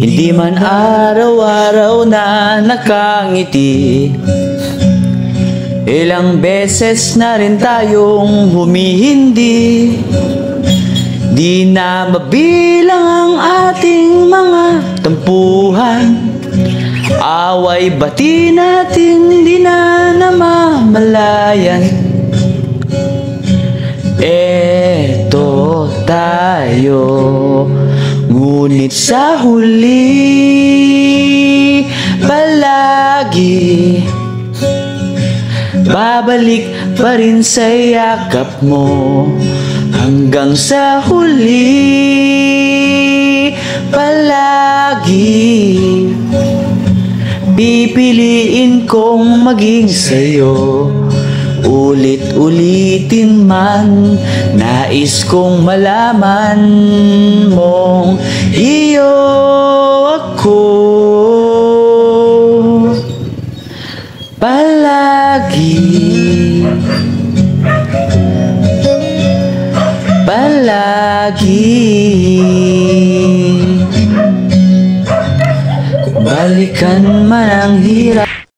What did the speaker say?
Hindi man araw-araw na nakangiti, ilang beses na rin tayong humihindi. Di na mabilang ang ating mga tampuhan, away bati natin di na namamalayan. Eto tayo, ngunit sa huli palagi babalik pa rin sa yakap mo. Hanggang sa huli palagi pipiliin kong maging sa'yo. Ulit-ulitin man, nais kong malaman mong iyo ako palagi. Balikan man ang hirap